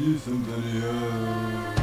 jsem tady já.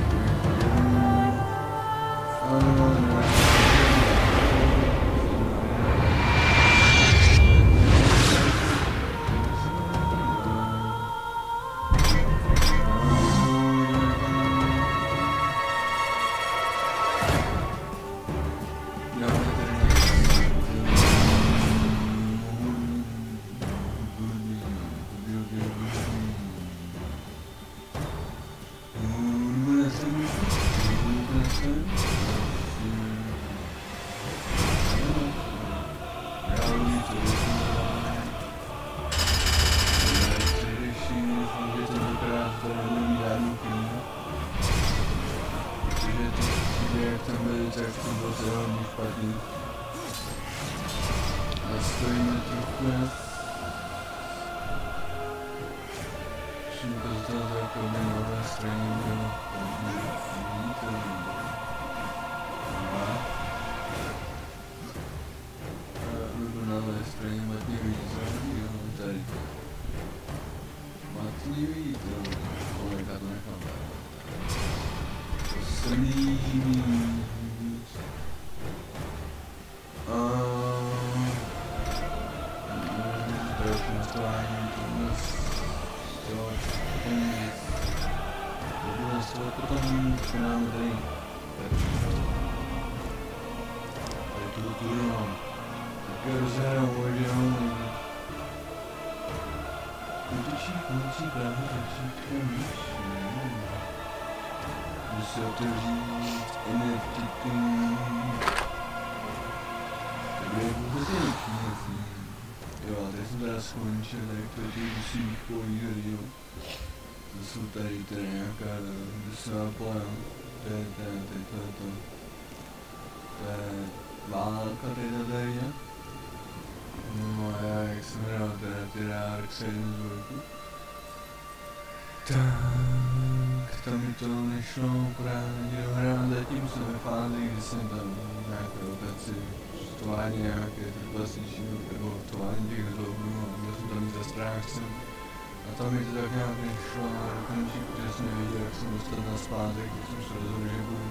Tak, tam mi to nešlo právě dohrát, zatím jsem ve fázi, kdy jsem tam nějaké lokaci, testování nějaké trpasnější, nebo testování těch zlobů, a byl jsem tam za strážcem. A tam mi to tak nějak nešlo a dokončí, protože jsem nevěděl, jak jsem dostat na zpátek, tak jsem se rozhodl, že budu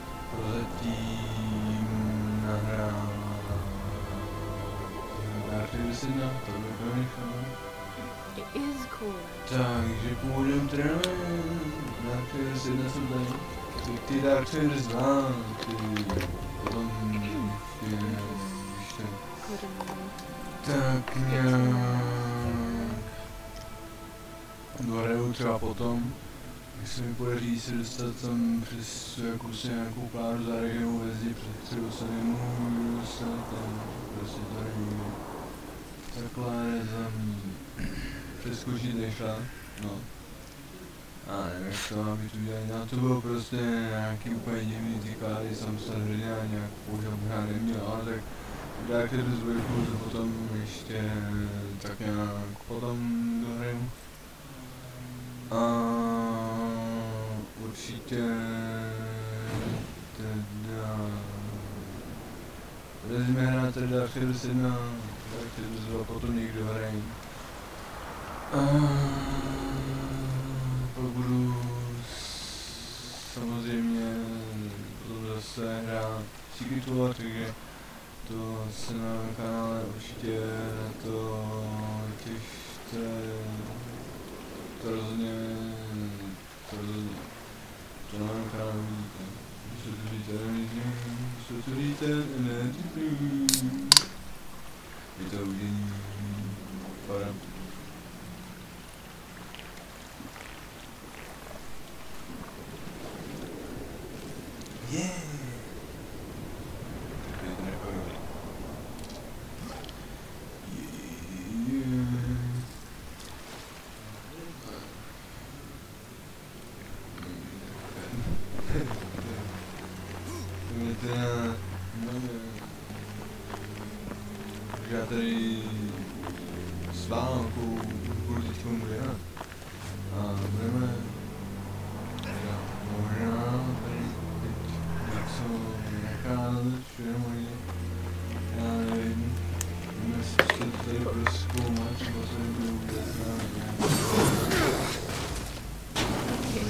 prozatím nahrát R41, to by to nešlo. It is cool. Takže půjdem trénovat, R41 jsem tady, ty R42 znám, ty potom ještě, tak nějak dohraju třeba potom, když se mi podaří se dostat tam přes nějakou plánu za regionu ve zdi, před kterou se nemůžu dostat, tam prostě to není takhle tam přeskočit nešla, no. A nevím, jak to mám být udělat, na to bylo prostě nějaký úplně divný ty klády, jsem se hrdě a nějak použil možná neměl, ale tak nějaké do zvyku to potom ještě tak nějak potom dohraju. A určitě teda vezme hrát teda R41, tak to potom někdo hrají. Pak budu samozřejmě potom zase hrát Secret War, takže to se na kanále určitě na to těšte, to rozhodně, to na mém kanále uvidíte. Slyšíte, je to udění, para. Yeah! Je to nepohodlný. Já tady s válkou budu teď komu dělat. A budeme možná tady teď něco nacházet, všude já nevím. Budeme si tady prozkoumat, třeba se nebudu vůbec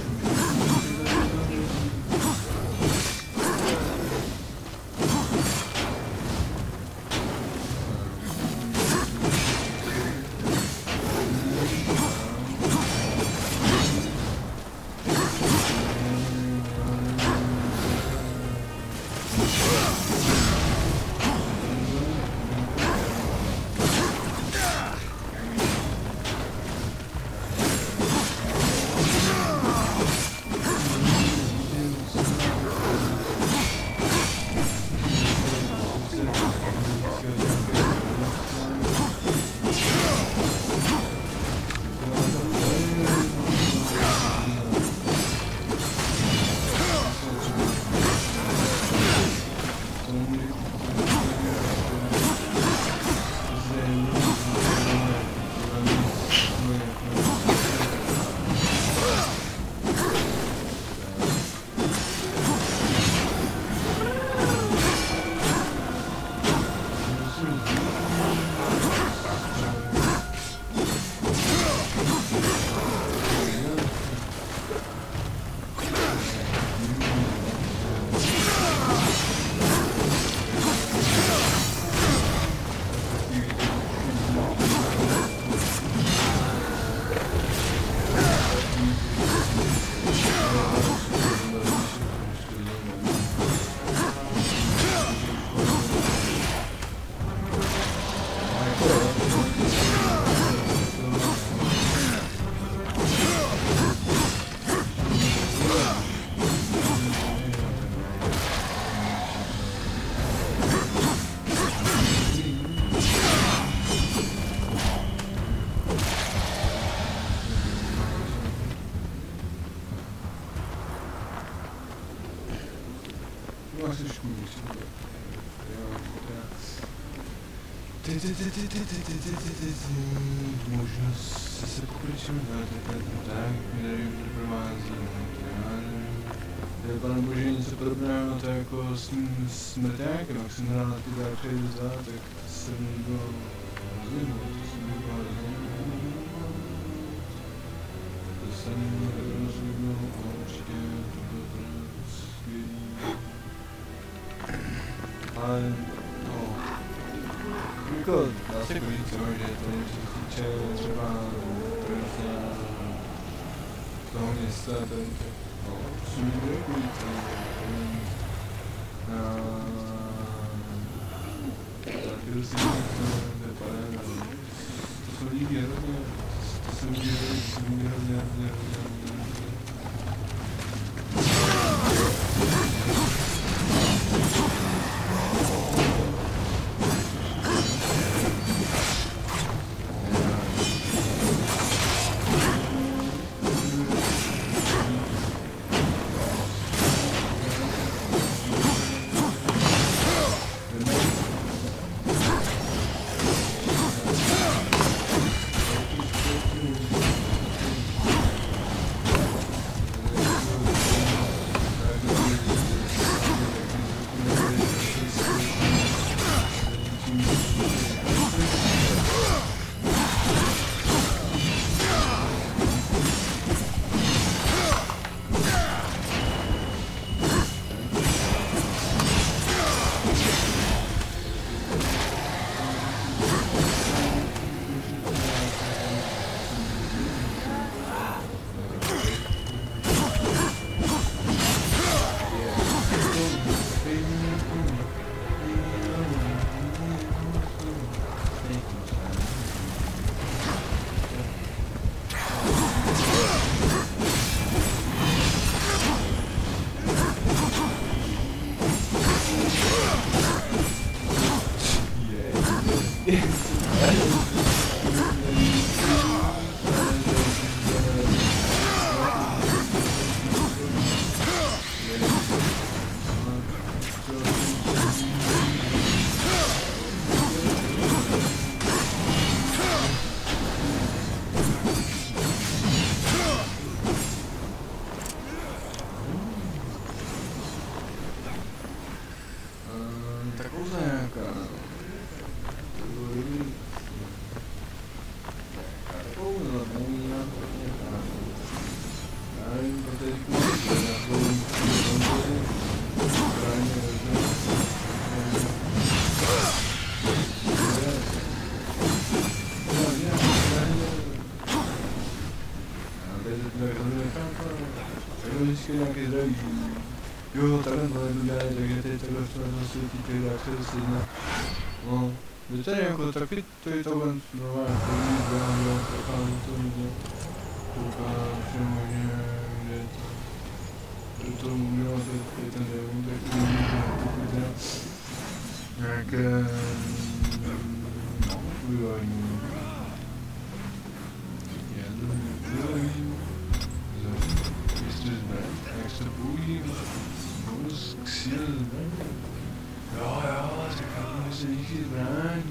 možnost se pokročit na ten tak, který doprovází. Pane bože, něco podobného, to jako smrťákem, jak jsem hrál na ty Dark Souls 2, tak jsem někdo rozvinul, to jsem rozvinul a určitě to bylo to skvělý. Ale no, jako dá se jako říct, že to něco se týče třeba toho města, tak no, jsou někde ulice, taky si to je paráda, to jsou lidi hrozně, to jsou lidi hrozně. Nějaký zdraví. Jo, takhle to nedodělají, takže teď takhle v tom světí těch Dark Souls 1. No, je tady jako taky to je tohle normálně první zbraň, prochází to někde. Koukám všem možně, kde to udělal, to je ten démon, tak to je nějaké ubývání. Jak se bojí, bonus k síle zbraň. Jo, říkám, že se díky zbraň,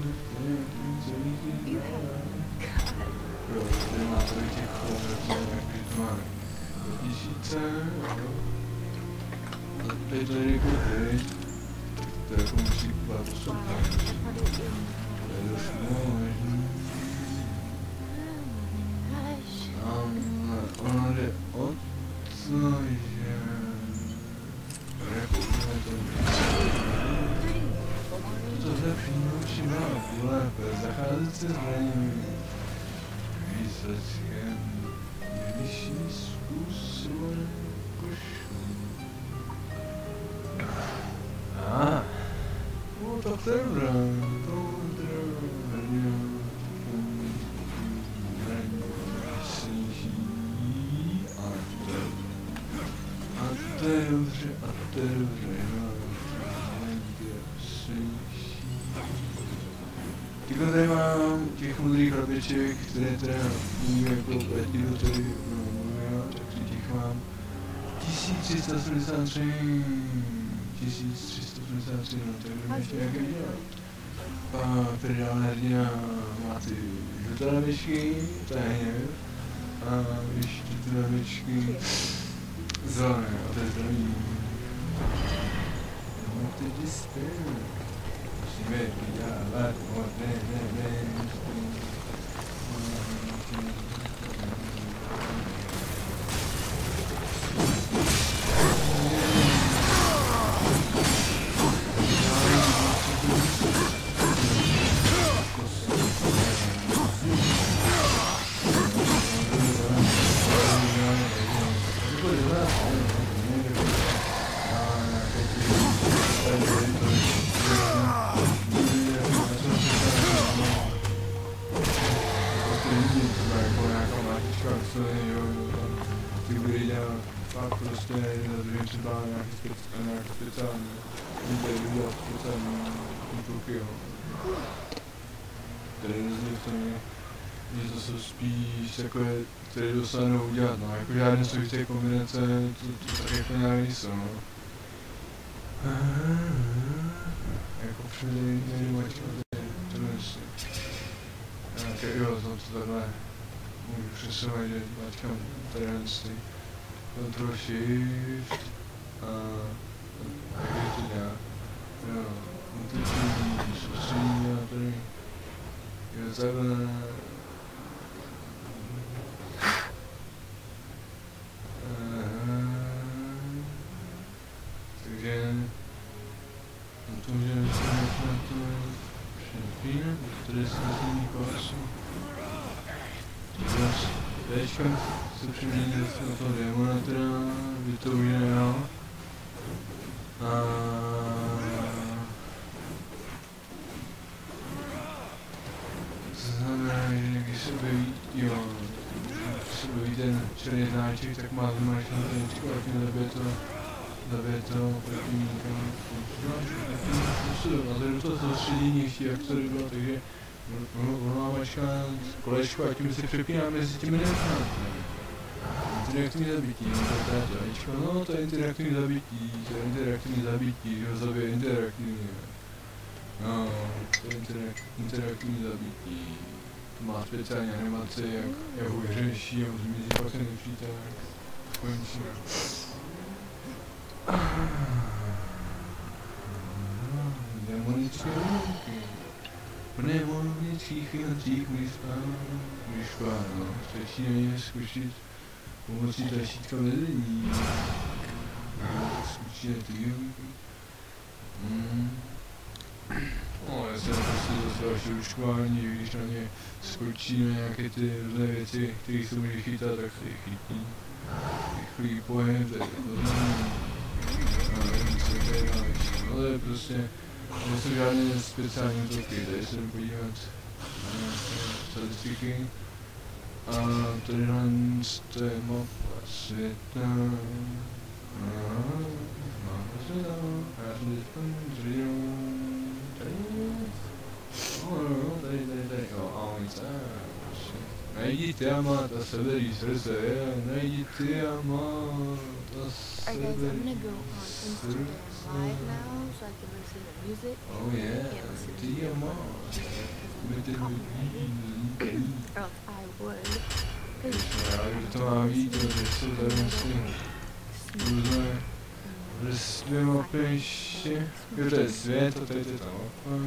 jo, tady má tady těch jaký to má 2000, jo. A tady to je jako teď, to jako musí kupovat poslouchat. To je dost možný. Ono jde o to, že jako to zlepší čím dál tím lépe, zacházet se zbraněmi výsledkem nejvyšší způsobem košů. No tak to je dobré, to je dobře, Tyhle tady mám těch modrých chlapeček, které teda umí jako letí do tady tak těch mám 1373, no tak jdeme ještě nějaké dělat. který dává hrdina, má ty žluté lavičky, to je hněv, a ještě ty lavičky zelené, a to je zdraví. No ty disty, musíme vydávat moderné prostě na druhém třeba nějaký speciální interview a speciální útoky, jo. Tady nezvětně, že to jsou spíš takové, které dostanou udělat, no, jako žádné složité kombinace, to tak jako nějak nejsou, no. Jako předejný mačka, to nesmí. Nějaké, jo, tam to takhle můžu přesouvat, že mačkám tady nesmí. Ctrl Shift a jak je to dělá? Jo, intenzivní soustředění a tady je takhle. Takže to můžeme se na to přepínat, tady se nezmění kosu. Teďka se přimění zase na toho démona teda, by to jiného. To znamená, že když se objeví, jo, když se objeví ten černý znáček, tak má zmáčknout na teničku a tím zabije to protivníka. A tady do toho soustředění ještě, jak to bylo, takže ono mačká kolečko a tím se přepíná mezi těmi nechám. Interaktivní zabití, no to je interaktivní zabití, že ho zabije interaktivně. No, to je interaktivní zabití. To má speciální animace, jak ho vyřeší a zmizí, pak se nepřítel končí. Demonické ruky. Pneumonických finančních myšpá, no, stačí na ně zkušit pomocí tlačítka vedení. Zkučí na ty výjimky. No, já jsem prostě zase vaše ruškování, když na ně skočí na nějaké ty různé věci, které se může chytat, tak se je chytí. Rychlý pohyb, to je rozumný. No, to je prostě nejsou žádné speciální útoky, tady se jdem podívat na nějaké statistiky. A tady to je mapa světa. Mapa světa. Já jsem teď tam zřejmě. Tady. Jo, a oni se. Najdi Tiamat a severní srdce, najdi Tiamat a severní srdce. Live now, so I can listen to music. Oh yeah, Tiamat. Or else I would. Já to má vidět, že jsou tady myslím různé vrstvy mapy ještě. Jo, to je svět a tady je ta mapa.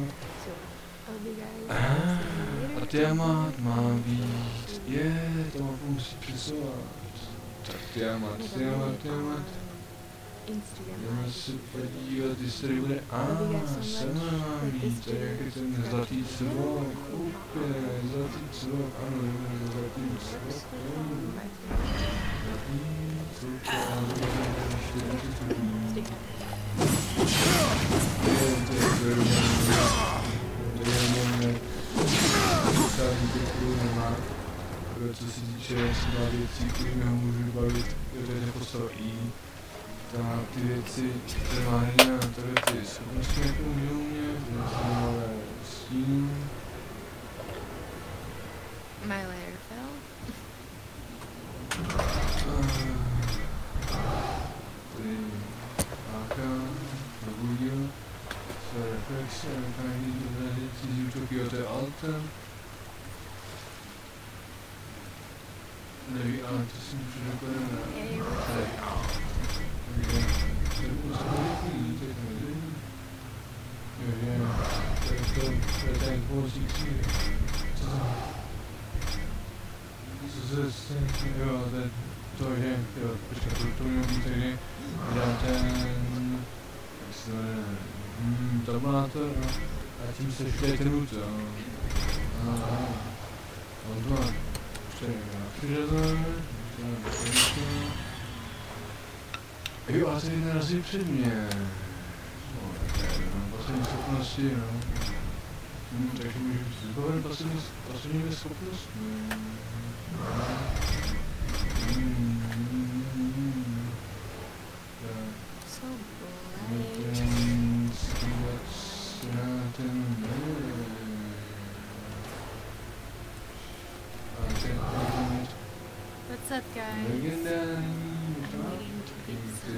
A Tiamat má být, to mapu musí přesouvat. Tak Tiamat. Jdeme se podívat, jestli tady bude, sem má mít, to je jak je ten zlatý cvok, úplně, zlatý cvok, ano, jdeme zlatý cvok, co se týče věcí, kterými ho můžu bavit, je postava I. Ty věci, které má hrdina, takhle ty schopnosti jako můžou mě, ale stínu. My layer fell. Tady Áka, probudil své reflexe, každý dorazit Tokio, to je Alten. Neví, ale to si můžu dokonat na... Takže, to je prostě dobrý, to je dobrý. To je ten kvůlík síly. Jo, to je, jo, počkat, to mělo být tehdy, vydám ten, jak se to jmenuje, tabulátor, no, a tím se štěje ten hud, jo. On to má 4 grafy, jo, a tady narazí před mě. No, poslední schopnosti, no. Takže můžu si zbavit posledními schopnostmi. So bright. What's up, guys? Waiting to be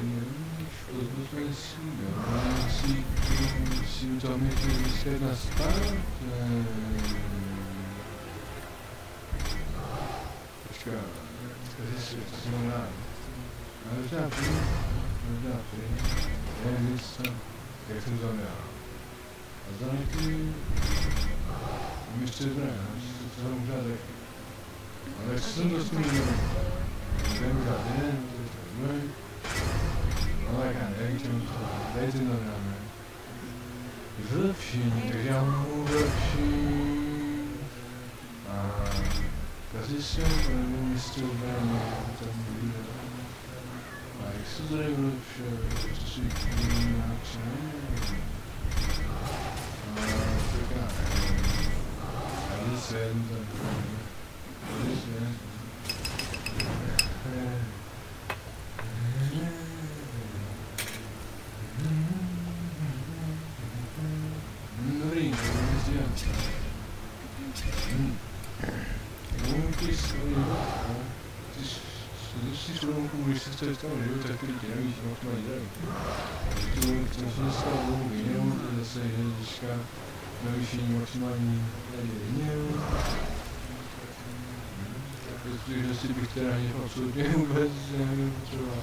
Protože bych teda ani absolutně vůbec nepotřeboval.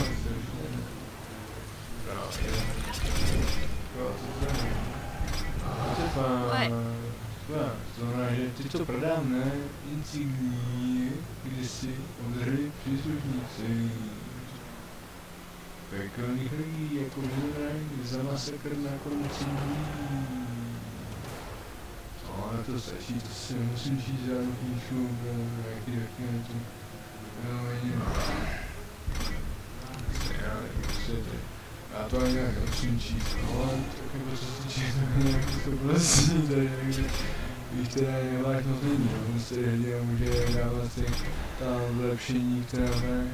To znamená, že ty, co prodáme insignie, kde si odhrli příslušníci pekelných lidí, jako Židrák, za masakr na konci dní. Ale to stačí, to si musím číst žádnou knížku, nějaký dokumentu. Já to ani nějak musím číst, ale tak jako co se týče nějaký to vlastní tady někde. Když teda je vážnost není, on se tady hrdě může dávat si tam zlepšení, která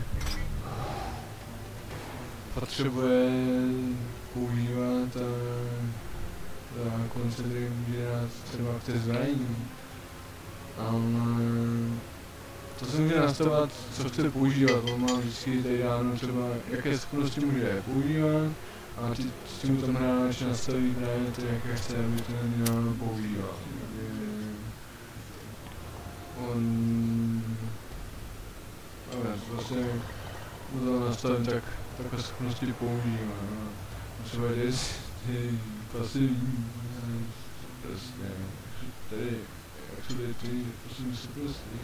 potřebuje používat a koncepty může dát třeba k té zbraní. Ale to se může nastavovat, co chce používat, on má vždycky tady dáno třeba, jaké schopnosti může používat a s tím tam hráč nastaví právě to, jaké chce, aby to dáno používal. Vlastně to nastavím tak, takové schopnosti používá. Třeba jde ty pasivní, prostě, tady, jak jsou ty pasivní schopnosti.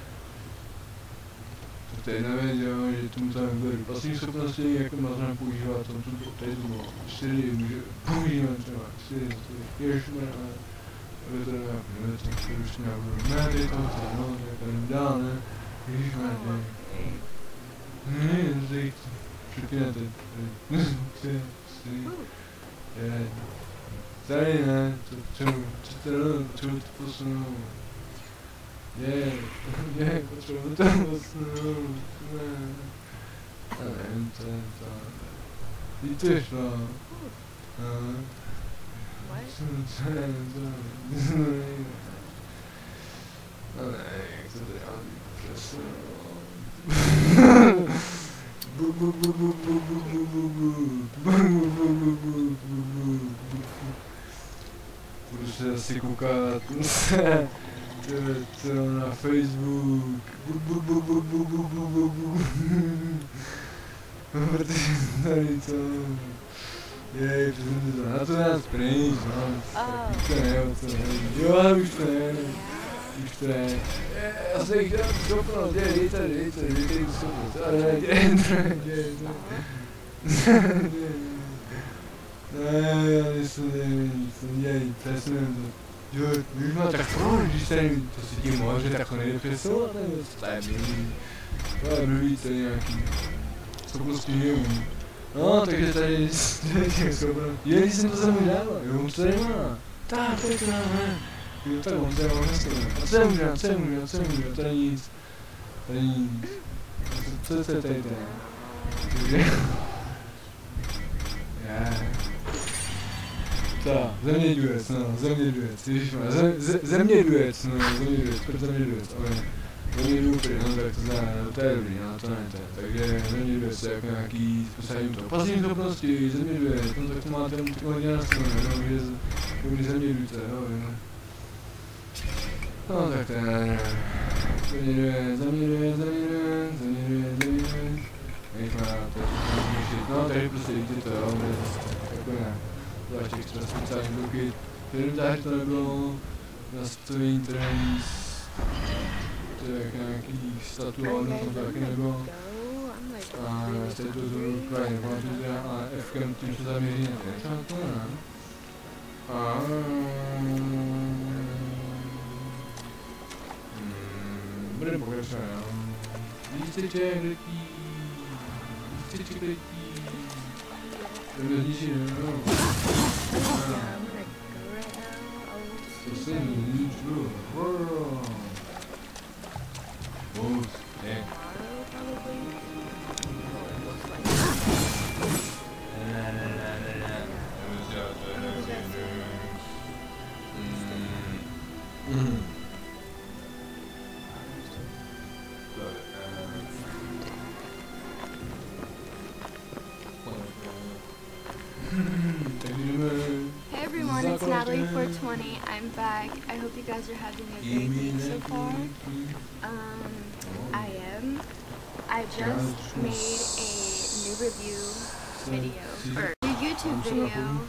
To je jedna věc, jo, že tomu tam bude pasivní schopnosti, jako možná používat, tady to bylo 4, může používat třeba 4, ježmar, aby to nějak nevěděl, to už nějak budu, ne, tady to, no, tak dál, ne, ježmar, ne, tady, přepínáte, tady ne, třeba to posunu, potřebuji to posunu, ne, a nevím, to je to, víte, šlo, jak to dělám, přesně, budu se asi koukat na Facebook, protože tady to, jej, přesně to, na to nás pryč, no, už to ne, jo, ale už to ne, já se jich dám stopnout, dej tady, stopnout, ale dej, ne, já nejsem, děj, přesně to. Jo, víš, no tak proč, když tady to si tím moře, tak to nejde přesouvat, nebo to je blbý. To je blbý, to je nějaký schopnosti neumí. No, takže tady těch schopností. Je, když jsem to za mnou dával, jo, on to tady má. Tak, to máme. Jo, tak on to je nastavený. A co je můžu, tady nic. Co je tady? Tak, zemědělec, ježišmar, zemědělec, proč zemědělec, ok. Zemědělec, no tak to znamená, to je dobrý, no to ne, takže zemědělec je jako nějaký speciální to. Pasivní schopnosti, zemědělec, no tak to máte hodně nastavené, no, že je dobrý zemědělce, jo, jo. No tak to je, zemědělec, ježišmar, to je všechno, no takže prostě vidíte to, jo, jako ne. Zvlášť těch třeba speciální bloky, inventáři to nebylo, nastavení trends, to je jak nějaký statuál, to taky nebylo. A tady to zůru právě nepamatuji, ale F-kem tím se zaměří na to ne. A budeme pokračovat, jo. Lísteček letí, to je zničí, no. To se nic, bro. Ne. Hey everyone, it's Natalie420. I'm back. I hope you guys are having a great week so far. I am. I just made a new review video, or a YouTube video.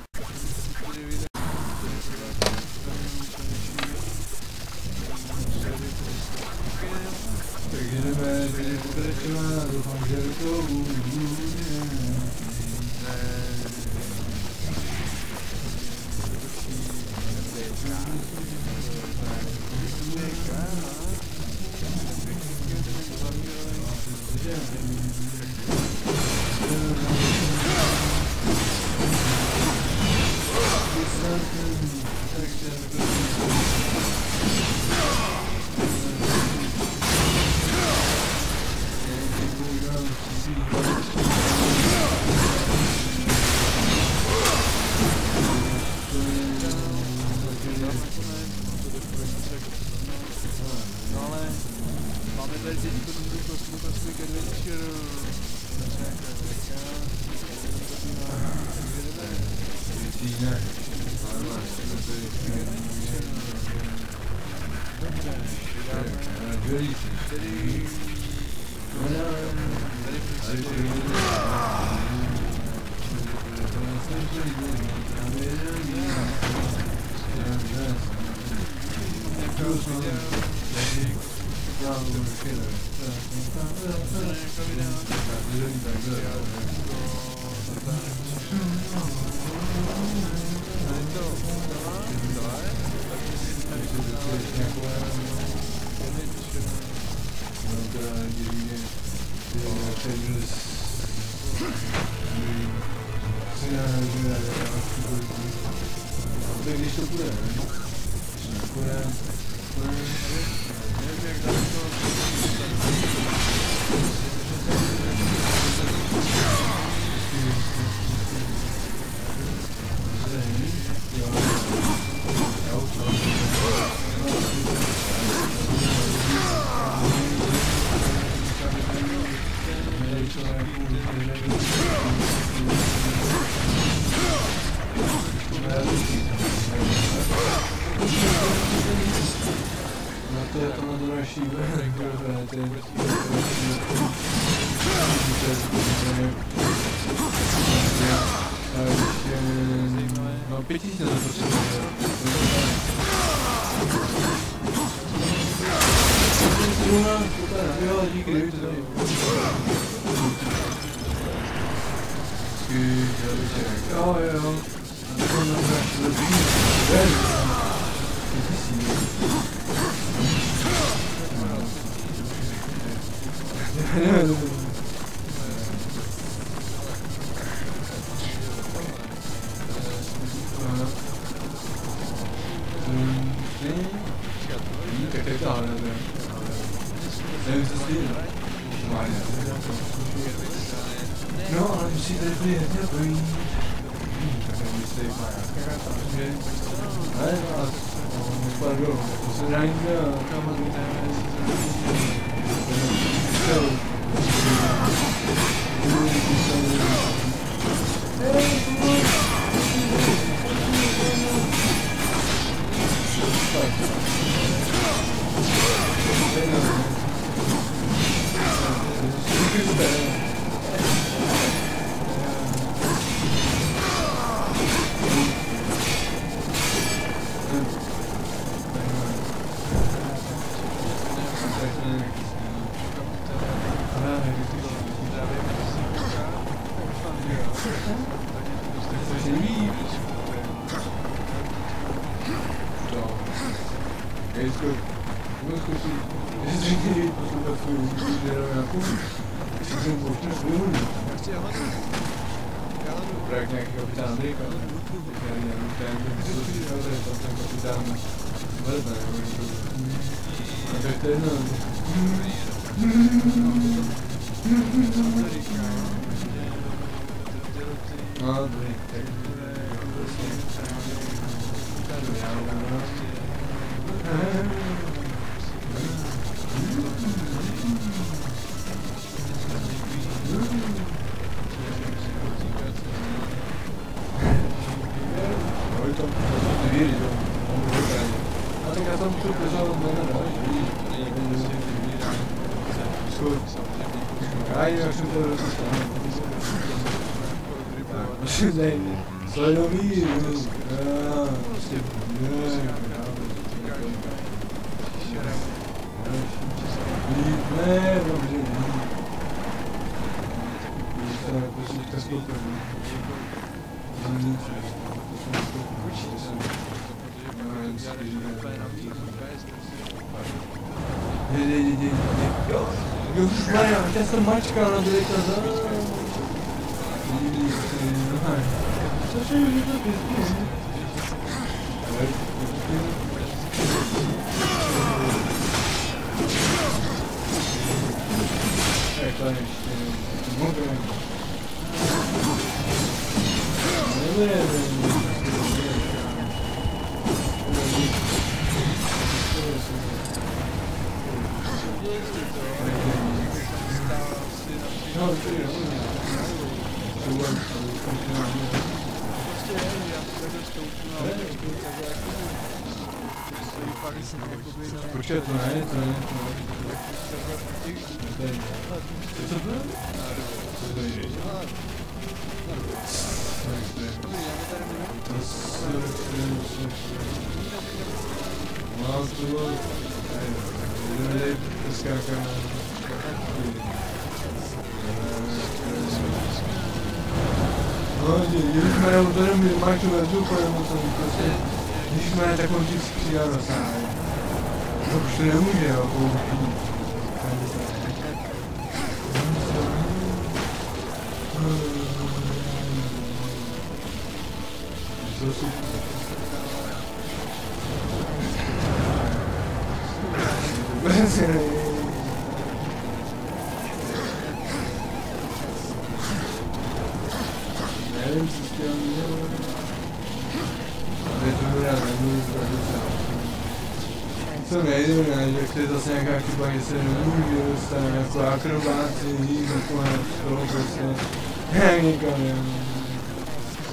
to na to naší no 5000 na to potřebuje. Jo, díky, kdyby to tady. Jo. A to na to naší no, ale musíte být dobrý. Tak musíte jít ale pardon, to se dá jít na kameru. Projekt nějaký kapitán Amerika. Ten kapitán Velta, tak to je jedno. No, dobrý, tak Só não vi. Essa mágica na direita Só cheio de coisa. É claro, muito bem. Počkej, to ne. Co to bylo? Ježišmarja, udaril mi Marku na župa, nebo to prostě... Ježišmarja, tak on vždycky přijal na sám. To už to nemůže, jo, použít. Co si... Vůbec se nejde. Nevím, co s tím dělat. Co nejde, že to je zase nějaká chyba, že se nemůže dostat jako akrobáci, jít takové z toho prostě někam,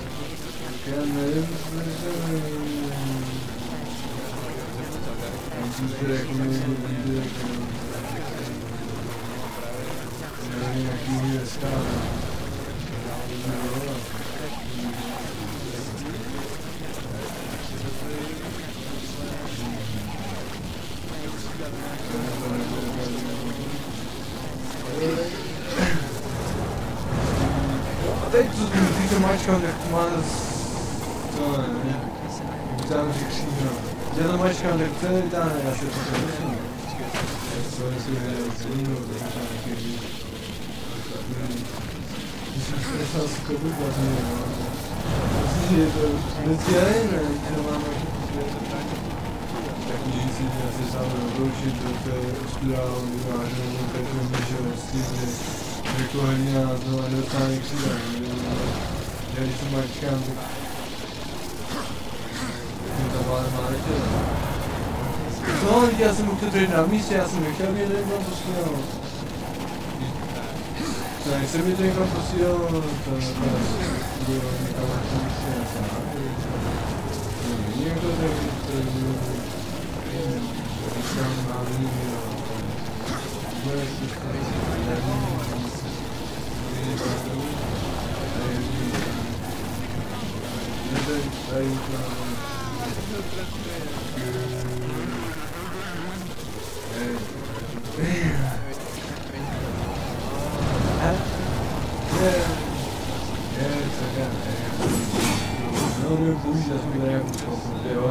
já nevím, super jako někdo nějaký hvězdka. A teď co ty to mačkám, tak to má to ne, jak tam říkříno. Já to mačkám, tak to je dáne, já se to myslím. To je si celý, to je nějaký když jsem se koupil vlastně, myslím, že je to vždycky nevím, to máme takový si se sám rozloučit do té spirálu vyváženou, takže myšel s tím, že jako hrdina to nedostane křida, že když to mačkám, tak to má nechtěl. No, já jsem chtěl být na místě, já jsem nechtěl být někam posílal. Nechci být někam posílal, to bylo někam na místě, já jsem někdo řekl, říkám na mě, bude si no, nevím, použít, já jsem tady jako schopný, jo,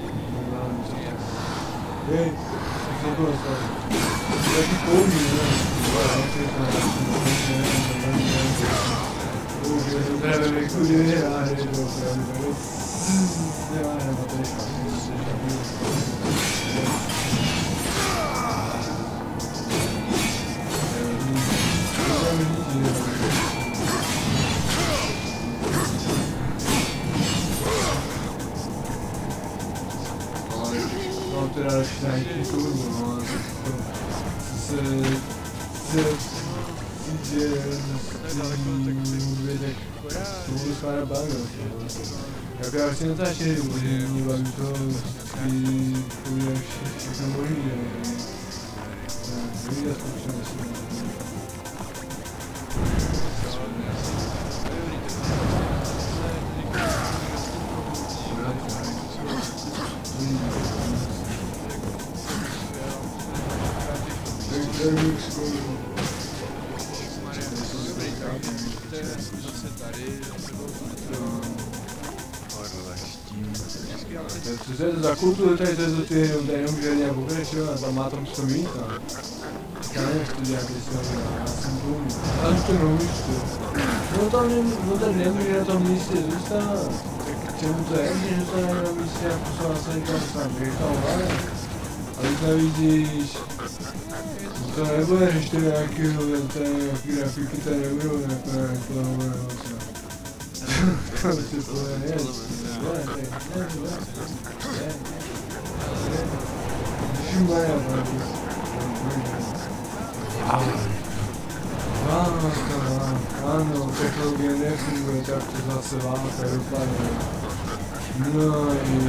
hej, co to bylo stát? Taky použít, ne? Já jsem právě vychudil, já hej, to opravdu, já nebo tady teda další kurvu, no, to budu skládat bavil, jako já si natáčím, že mě baví to, kdy půjdeš všechno možný, nevídat zkušenost. Co je to za kulturu, tady to je to ty, jenom že nějak pokračovat, tam má tam 100 minut. Já nevím, jak to dělat, já jsem důmí. Já už to neumíš, no tam nemůže na tom místě zůstat. Tak k čemu to je, když zůstane na místě, jak poslala se někam sám, někam vládě. Ale když nevidíš, to nebude, když to je nějaký grafiky, tady nebudou jako nové. To si to je, ano, technologie nefunguje, tak to zase válka dopadne. No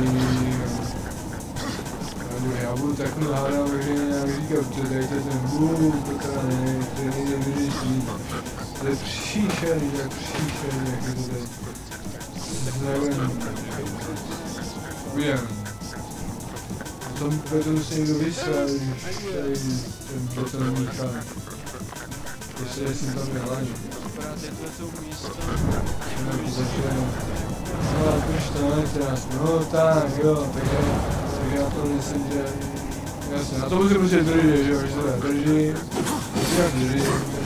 já budu takhle hádat, že nějak říkat, protože tady to je ten bůh, to teda nejde vyřešit. To je příšerný, jak je to tady. Nevím. Vím. Potom se někdo vysral, když tady ten beton míchá. Ještě jsem tam nehladil. Nějaký začal. No, proč to netrás? No tak, jo, takže já to myslím, že... Jasně, na to musím prostě držet, že jo, že se drží. Jak drží.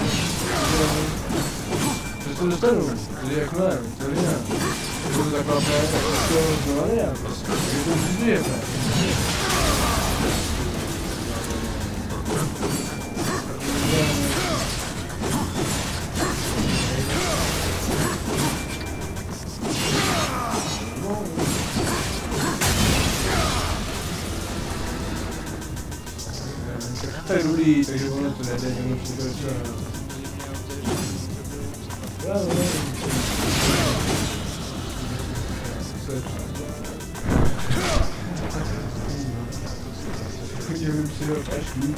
Že to dostanu, drží jak ne, to jinak. Budu taková právě, tak to znova nejde, prostě. Takže to vždycky to je rudý, takže ono to nejde, jenom překročuje. Já nevím. Chodím si do kašlů.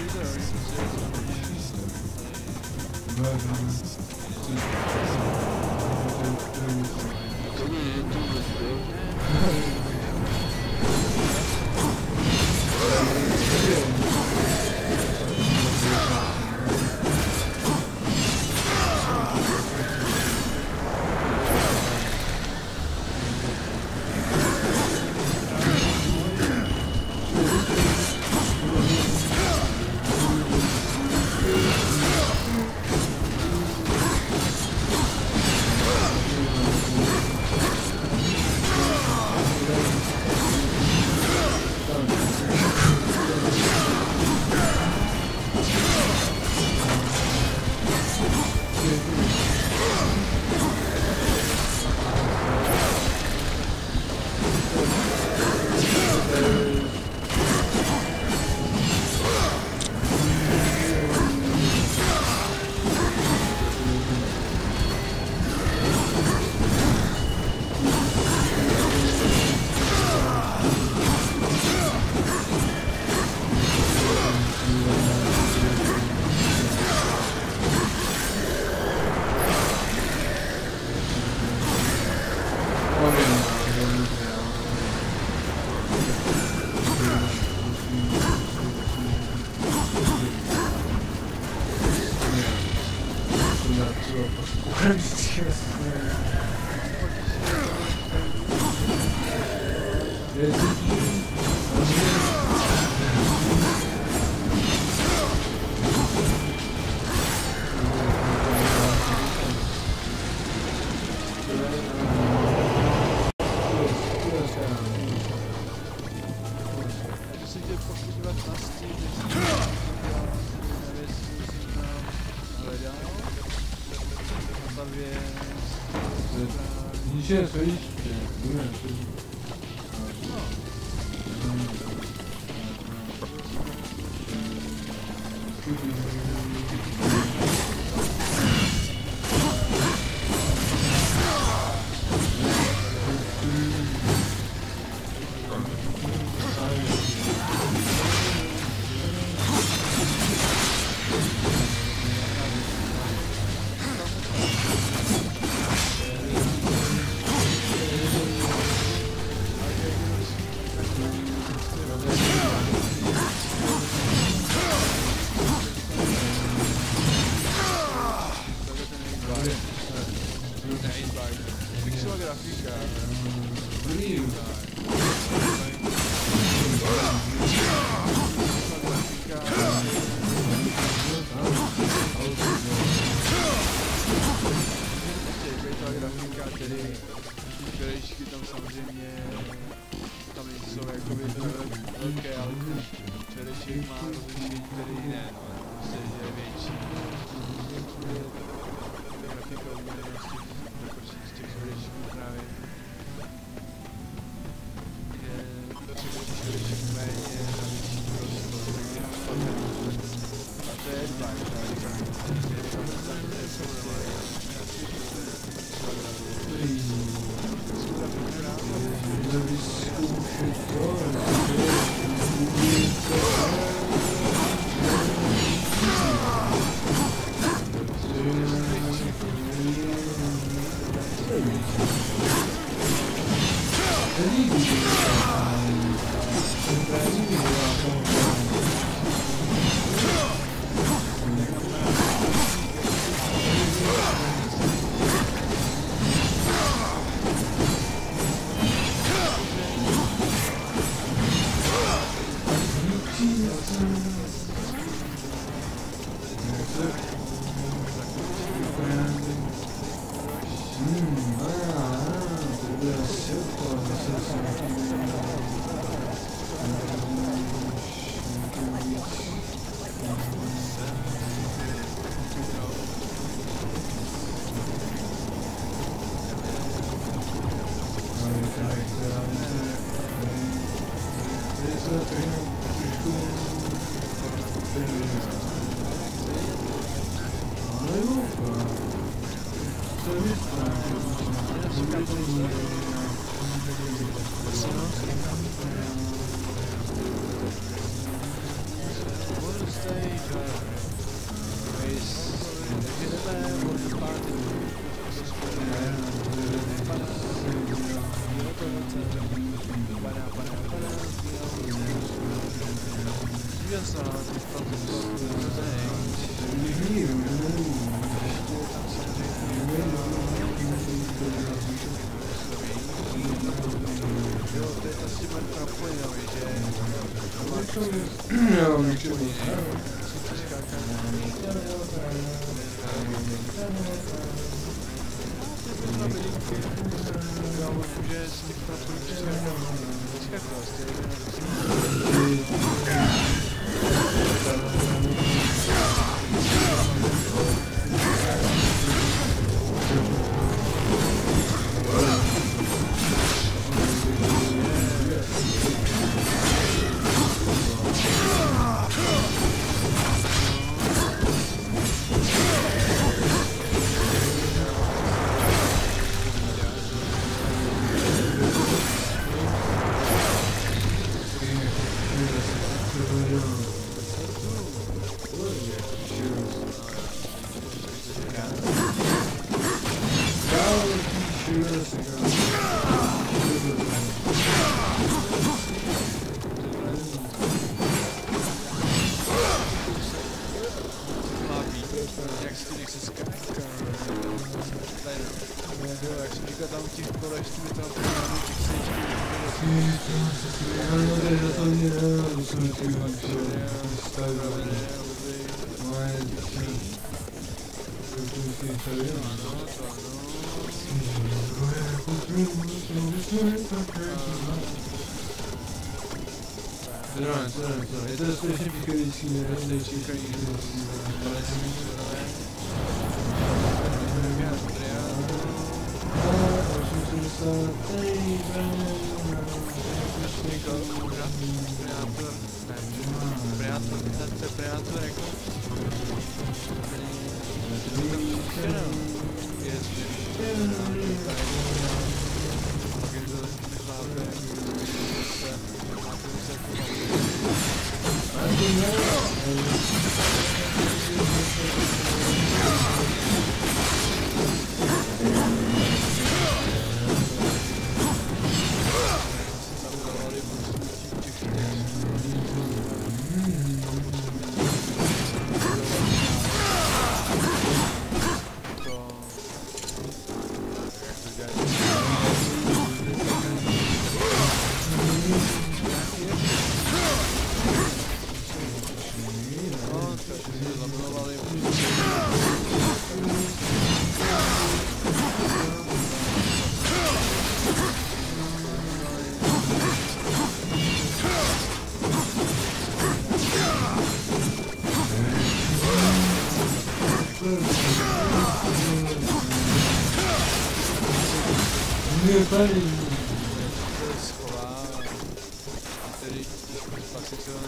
Ničeho co ještě, úžasná, ty fakt jo, to je asi moje trampolinový, že? Jo, můžu být. Může z těch trampolin Je to strašně píkající, nejčíkající. Tady. Schová, který pak se chtěl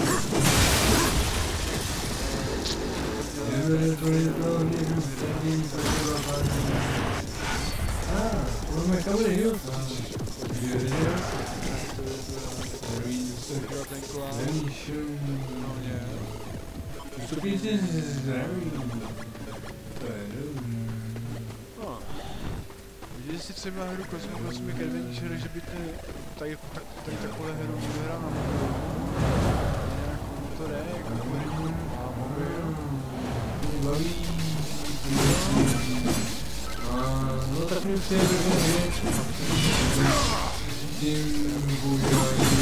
třeba hru Cosmic Adventure, že by tady takové hru hrál na mobilu. Nějakou to jde, jako mobil. A mobil. Baví. No tak mi přijde věc. Tím bůžají.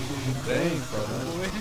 Tem, cara.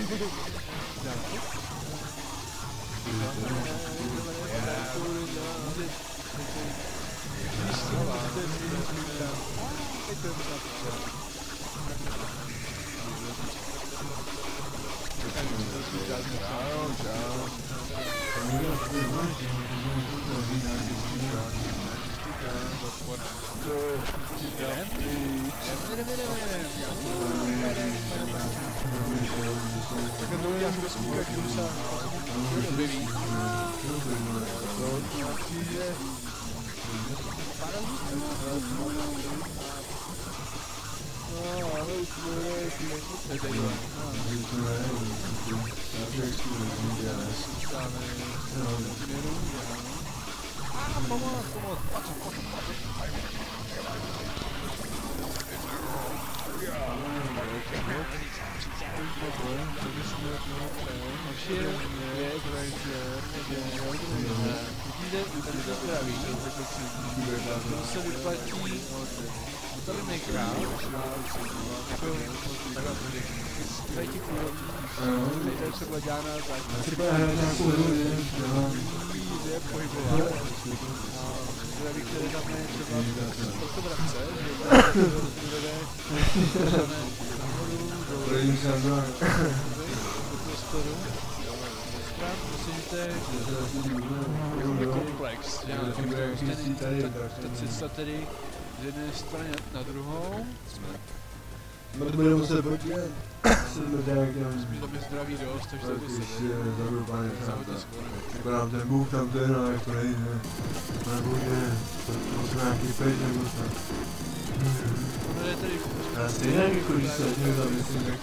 komplex. Ta cesta tedy z jedné strany na druhou. No to bude muset podívat. Spíš tam je zdraví dost, takže to je zadrubaný sám. Jako nám ten Bůh tam ten, ale jako nejde. Nebo že to jsou nějaký pejt nebo tak. No je tady... A stejně jako když se od něj zamyslím, tak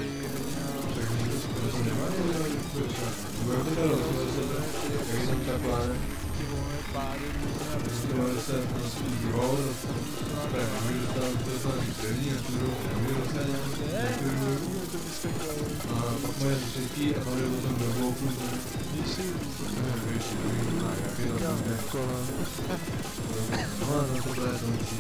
to nevadí, bude to dalo, jak jsem taková, ne? Bude se prostě druhou, tak můžu dostat to první a tu druhou a pak moje třetí a pak jde potom do bloku. Víš, jak je to tam nekolo. No a to bude to musí.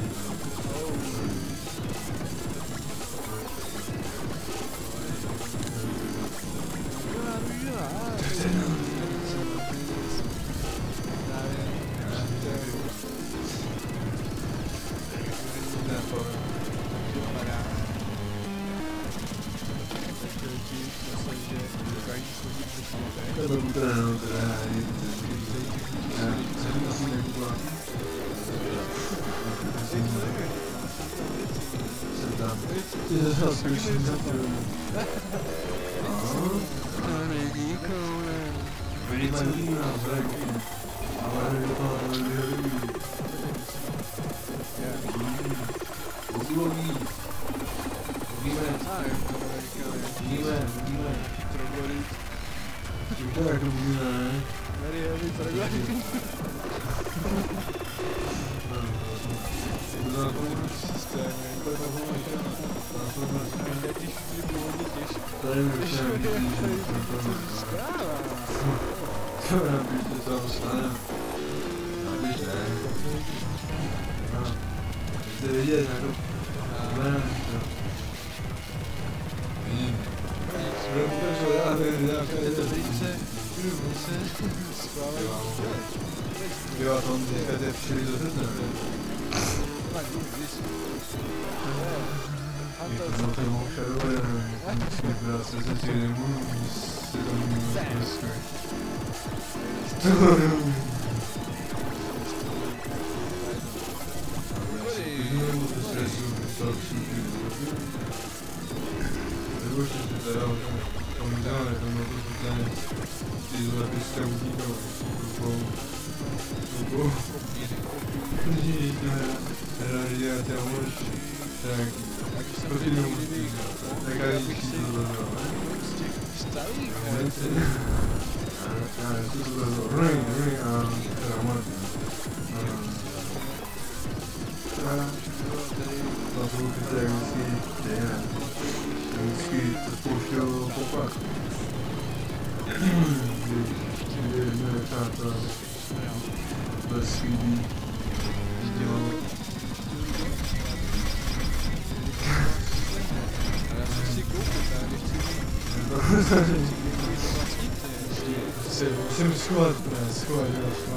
Musím schovat, schovat.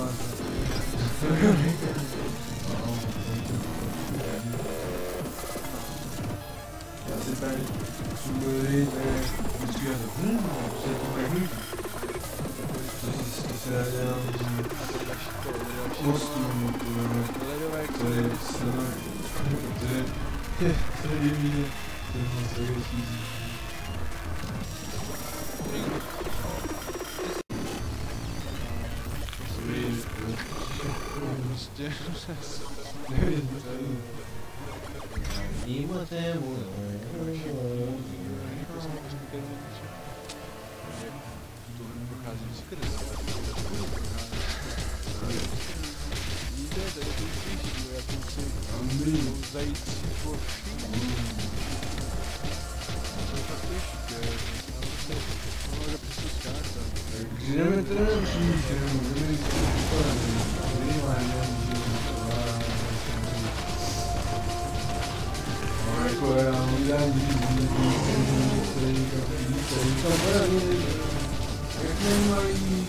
Já si tady subuji, vždycky já to se to nehlídí. To se dělám kostým, to je jiný, to je moc větší. Jdeme teda přijít, jako já udělám jak nemají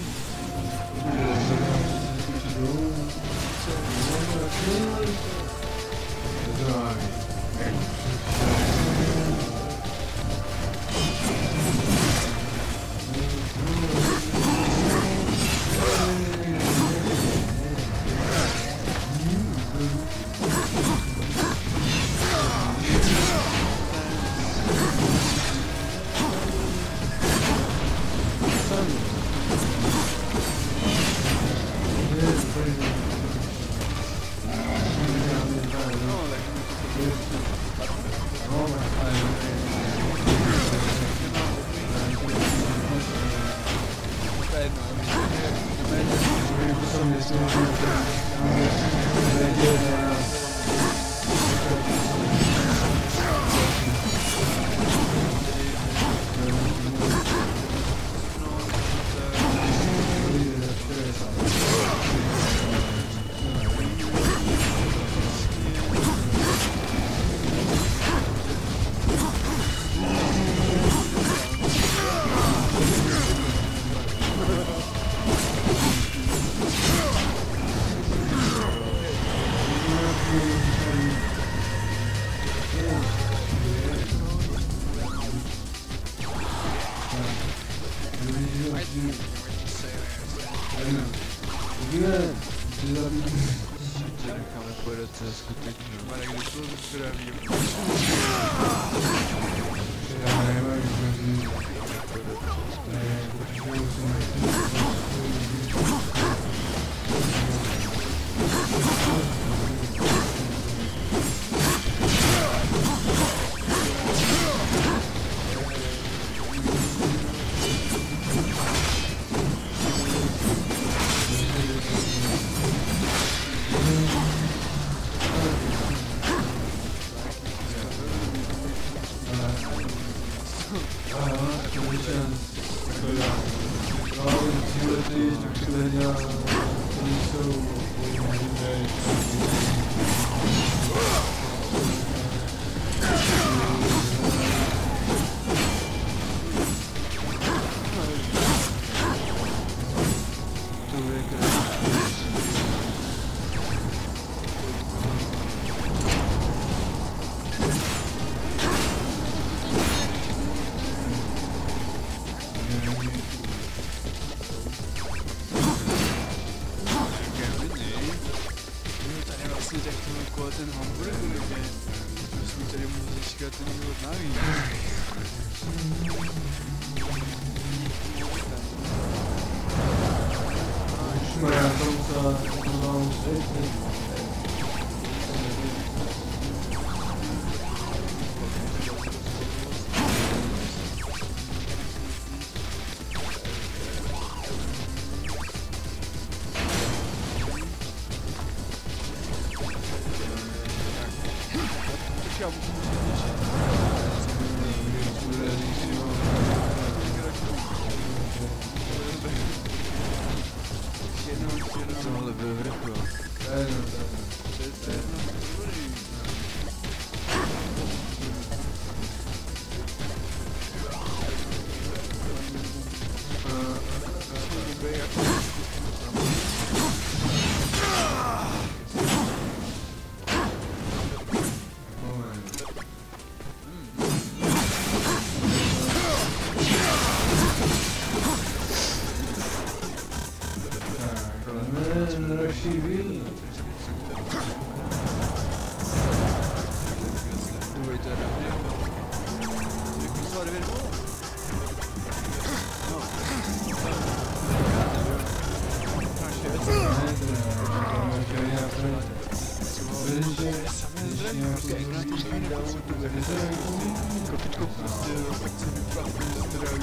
Kapičko prostě, tak se vyplatí zdraví.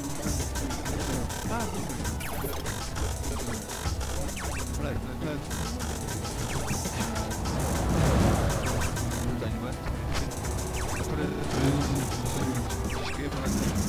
Hled. Daňové. Těžké pane.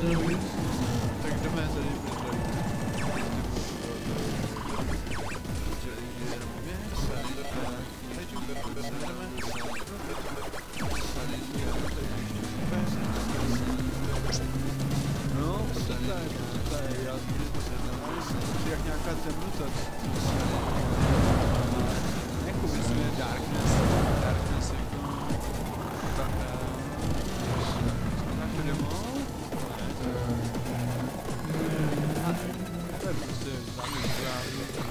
Tak jdeme tady no, to je, já jak nějaká temnota, jako myslím, darkness, jako, tak, nějaké demo, to je prostě základ právě.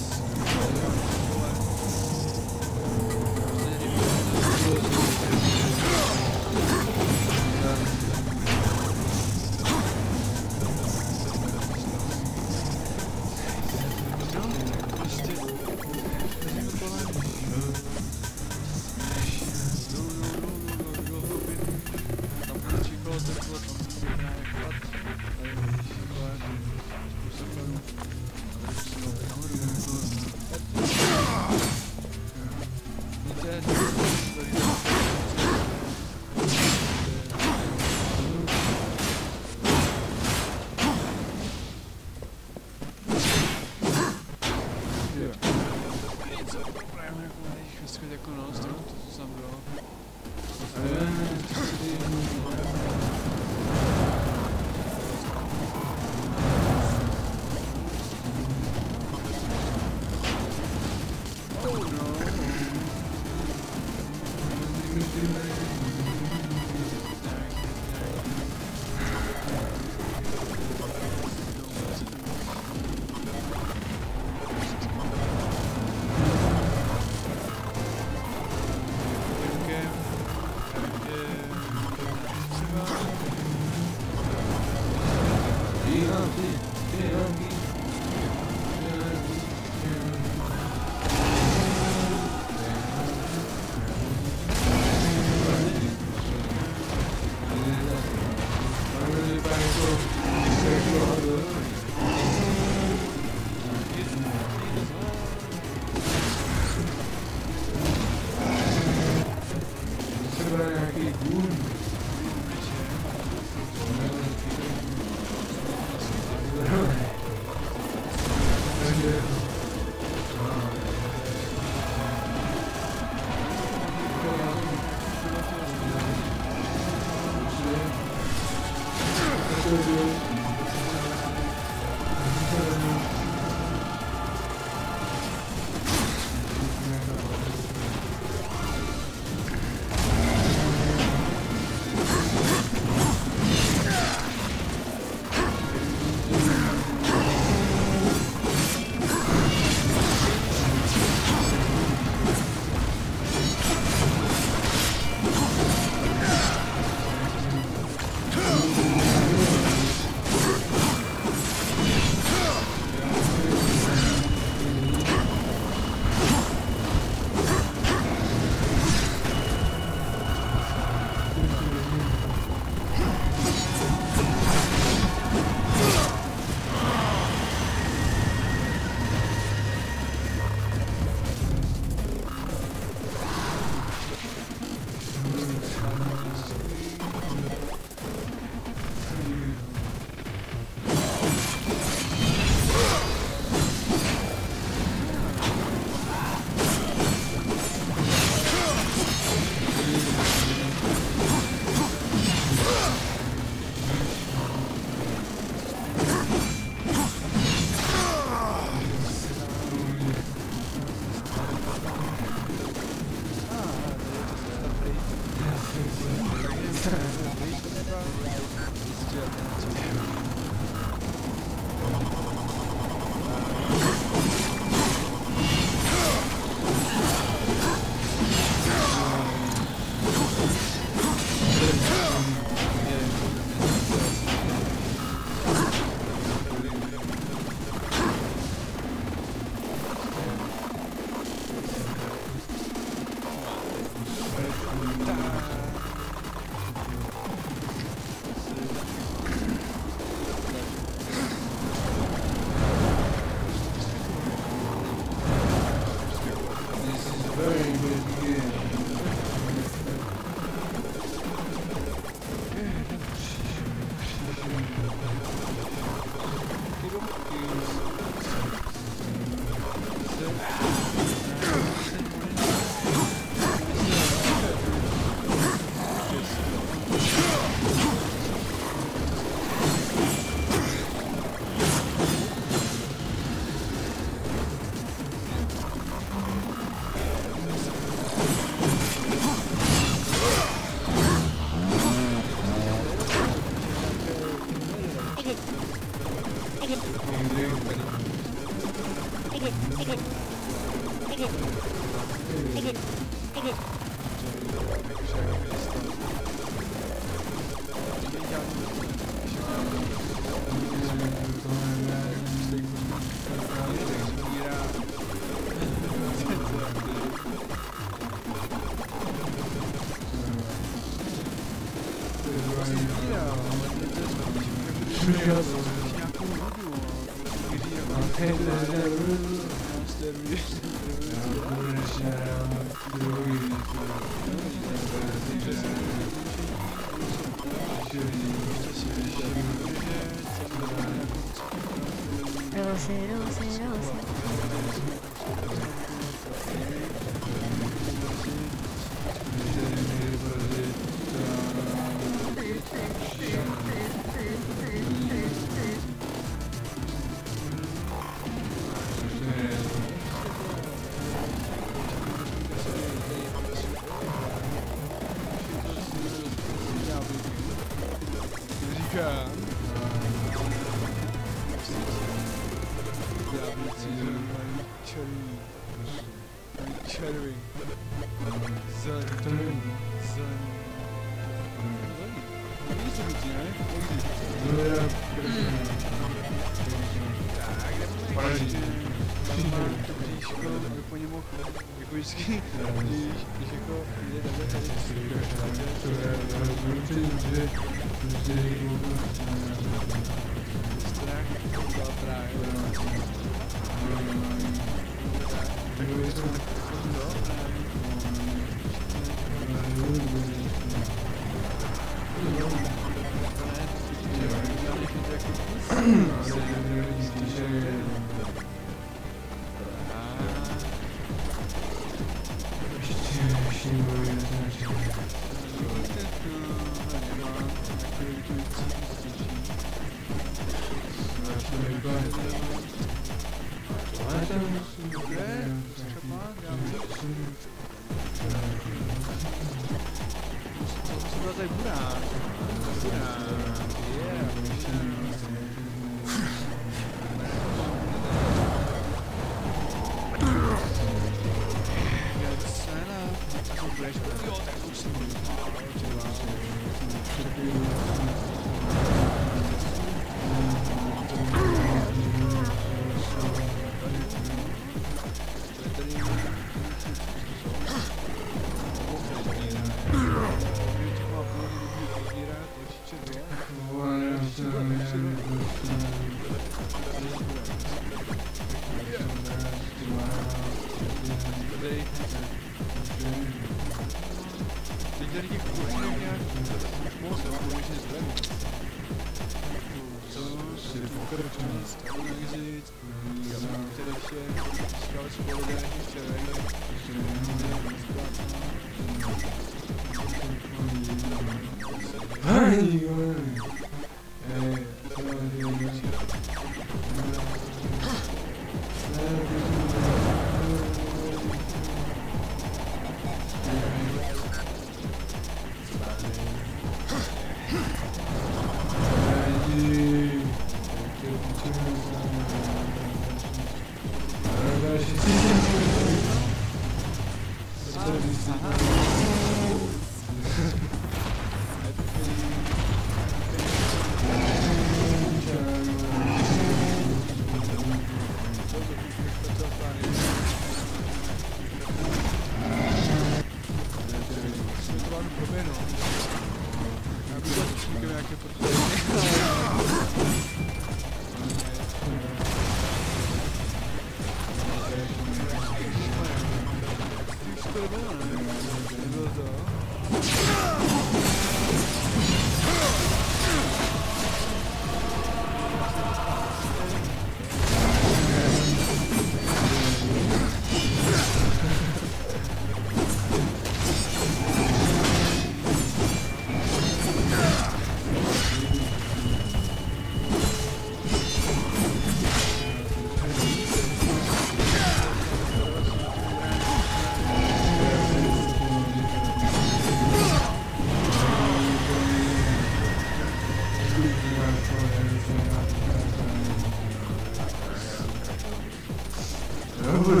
Dobře.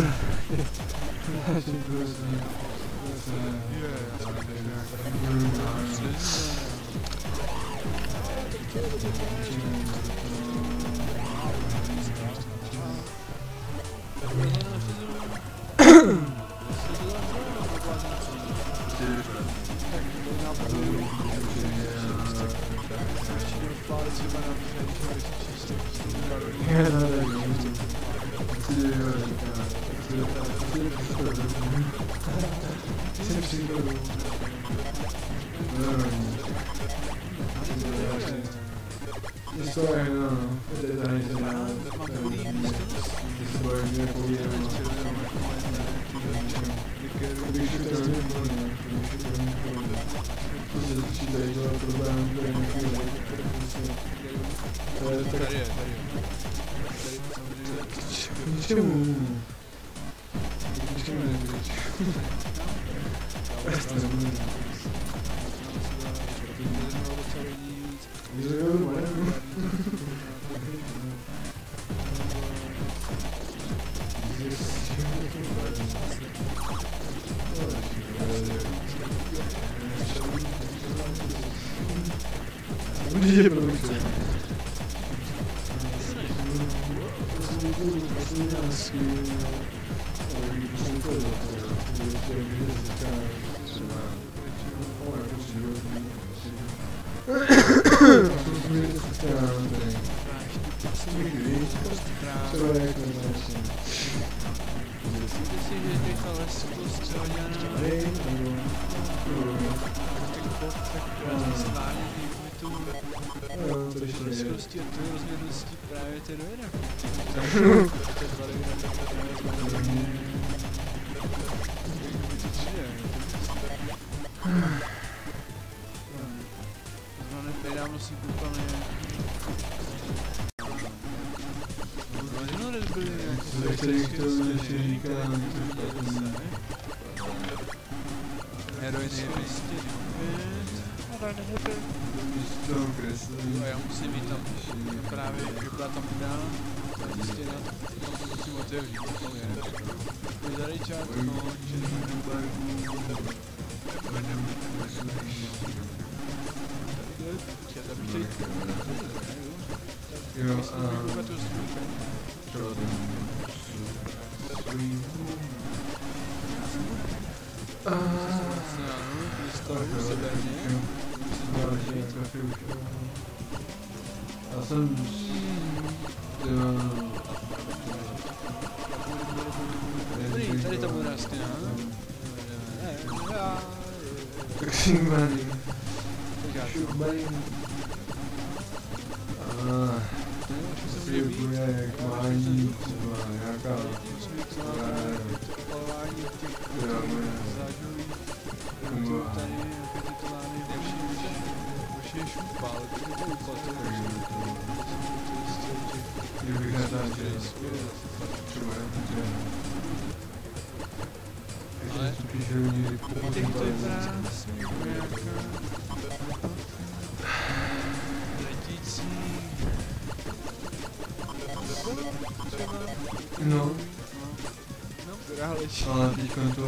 Ale teďka to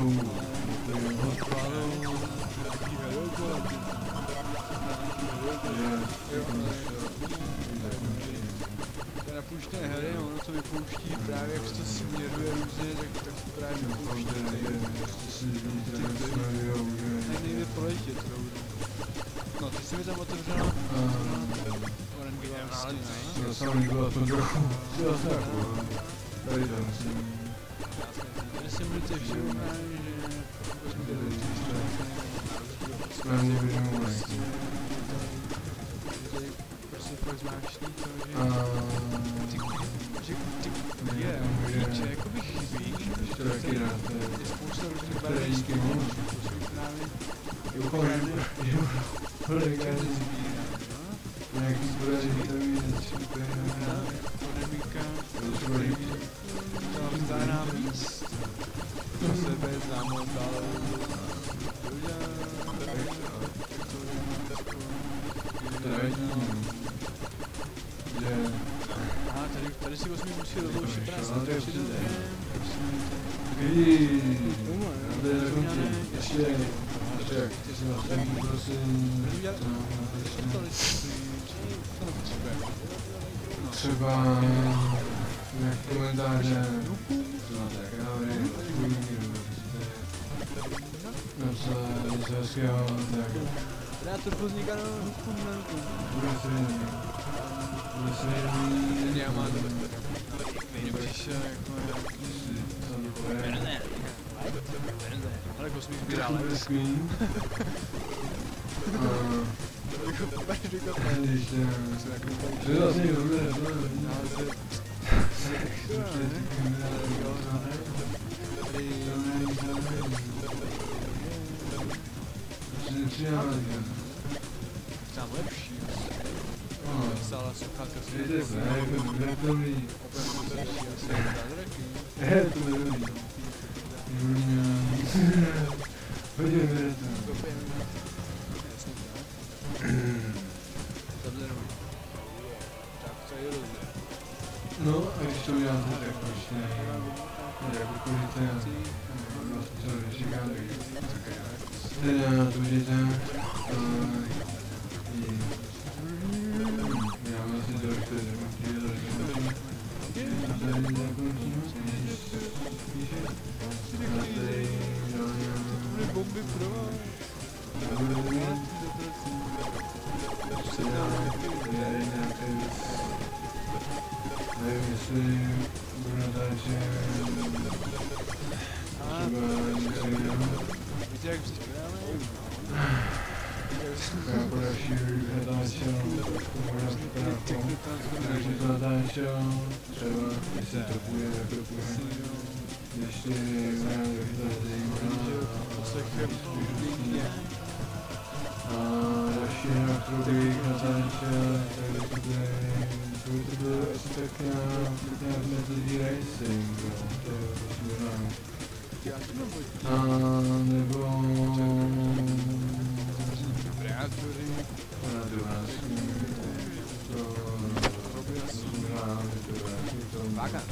napuštěné hry, ono to vypouští právě, jak se to směruje různě, tak to právě vypouští nejde poletět. No, ty jsi mi tam otevřela oranžová stěna. Já jsem nebyl aspoň trochu. Tady tam jsem. Tady si budete všimnout, že jsme nevěděli. prostě fakt zvláštní to, že ty jakoby chybí, je spousta různých barevných stylů, nějaký zbraní víc, podemíka, to vzdárá míst, pro sebe známou dále, tady si musí rozloučit nás na Kdy? Ještě. Třeba nějak komentáře, napsat něco hezkého, tak Já to vzniká na hudku na ruku. bude se líbí, Já mám mě přišel jako nějaký... Ale kosmík zbírá, ale takový. Když to je vlastně dobré, tam lepší. Stála sluchátka si Víte se, jako dobrý. To dobrý. Hodně dobré to. Tak to je rozumím. No, a když to uděláte, tak prostě jako kurite a co říkáte, teda to můžete já vlastně to chci zakončit, tady zakončím, píše, a tady Bomby pro vás. Nevím, jestli budu natáčet třeba něco jiného. Víte, jak přispíváme? Já po další natáčel, možná připravku, takže to natáčel, třeba jestli to půjde, tak to půjde. Ještě nevím, jak to zajímá. A další hra, kterou bych natáčel, tak to bude asi tak nějak Metal Racing, to je možná. A nebo... Predátory. Vága.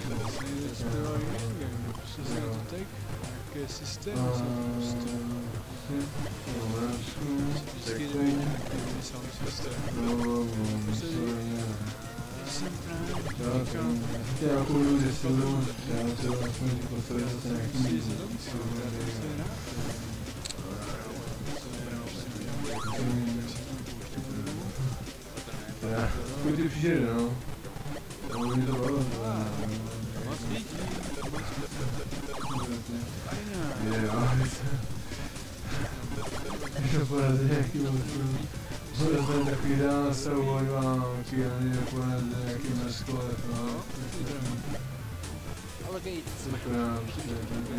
Nějaké systémy jsou prostě. Vždycky jdou nějaký samý systém. Já půjdu ze stolu, já se vlastně postavit zase nějaký míst. Kudy ty přijde, no. No, mě to bavilo. Moc lidí. Když to porazí nějaký monstrum. Porazí takový dál souboj války a mě porazí nějaký mesklev, no. Ale Gates. Taková prostě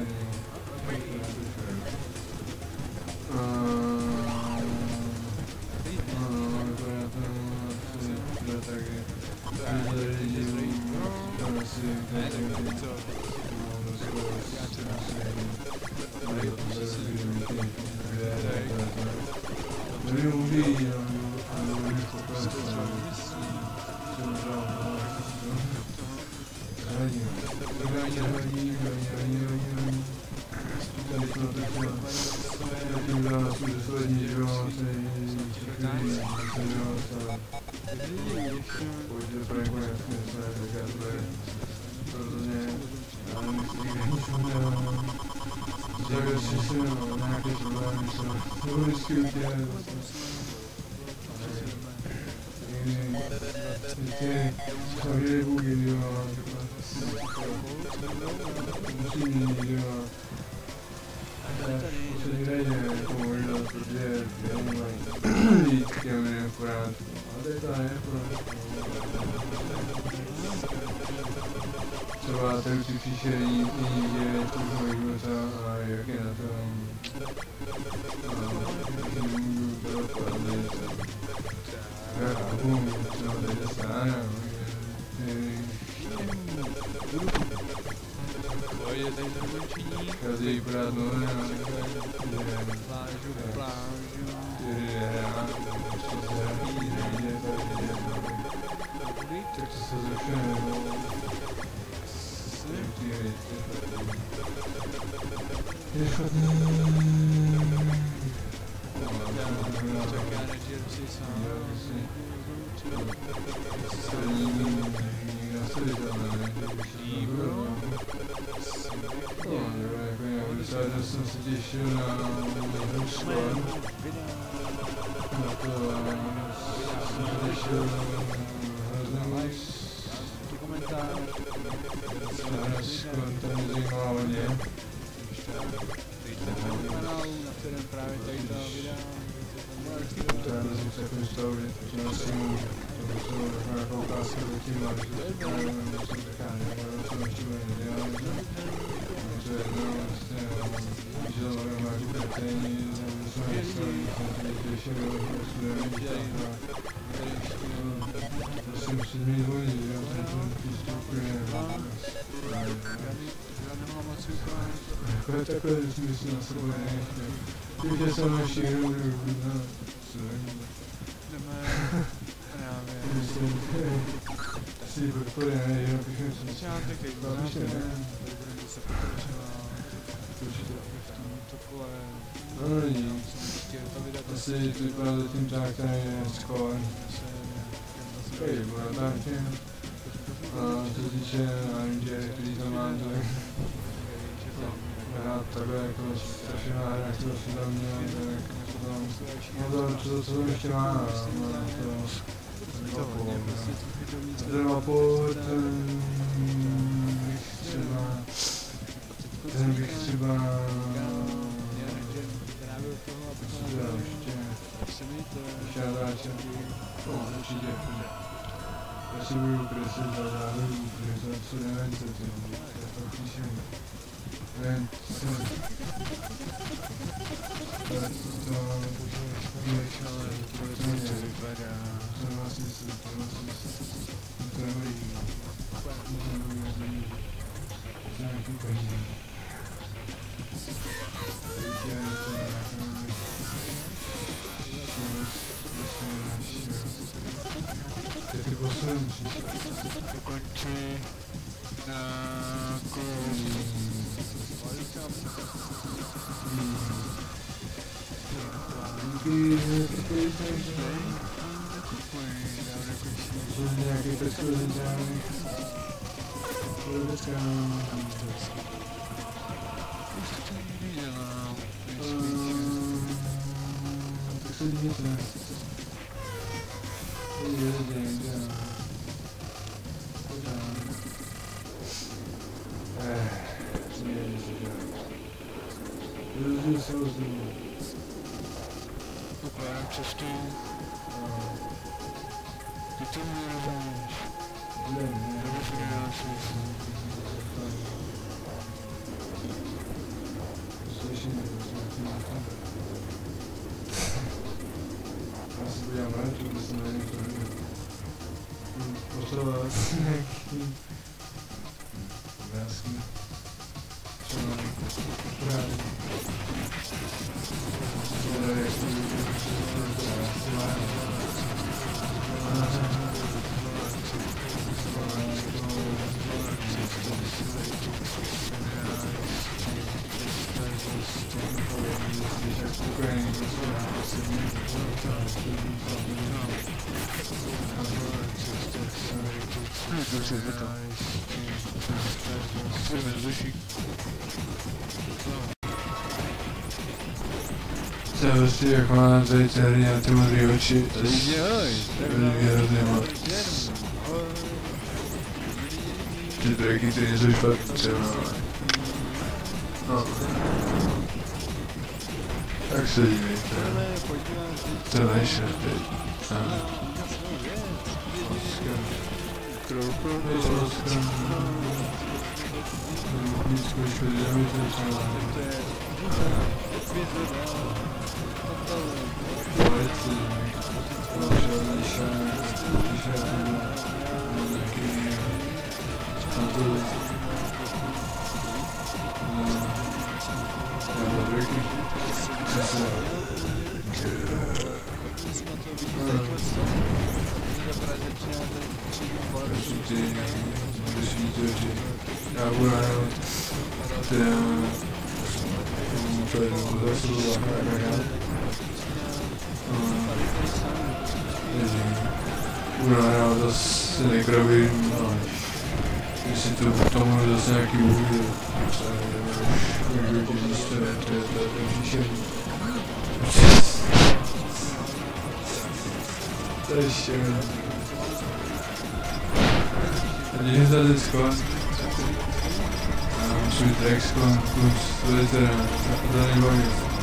třeba ten si píše někde tu moji života a jak je na tom můžu to poradit já chápu, třeba tady stále Pojde tady zakončení. každý brát nové Plážu, plážu. Tak to se zrušuje, Ty špatný. Tak já nežiju si sám. Já jsem se těšil na Rusko. Na to jsem se těšil hrozně moc. Komentář. Rusko, to mě zajímalo hodně. Na kterém právě tady ta videa. To je hrozně takový stav, že to nosím, to jsou taková ukázka do tím mám, že to je taková nevím, co ještě bude nedělat. To je jedno vlastně, že to má jako kretení, že jsme mysleli, že to ještě bylo, že studujeme to si musí mít volně, že jo, ten přístup je takhle, že si myslím na sebe nechtěl. Když jsem ještě jenom na si podporuje, jenom píšeme si myslím. Já taky, Píšeme, se pokročila v tom kole. no není. Asi to vypadá zatím tak, ten je skolen. Tady bude natáčet. A co se týče Ninja, který tam mám, tak rád takhle jako strašně hra, kterou si tam měl, tak no to, co tam ještě má, ten bych třeba ještě natáčet, určitě. Já si budu kreslit za zároveň, protože to je co nevence, to píšem. Dokončí na kolu. Nějaký peskový zámek. Tak se díváte. Pokládám cestu. Ty to mi rozumíš. Já si podívám na YouTube, to jsem nevím, co nevím. Potřeba nějaký obrázky. Třeba právě. Tohle je to je prostě jak má tady tehdy a ty modrý oči, to je hrozně moc. Ty tracky, ty nejsou špatný třeba. No. Tak se dívejte. To je nejšel teď. když víte, že já budu hrát to je zase to zahrát. Budu hrát zase nekravím, když si to potom zase nějaký úvod, jak ti zjistíte, to je příšerný. To je šílené. A když je tady sklad, já mám svůj track sklad, plus to je teda, to nebaví.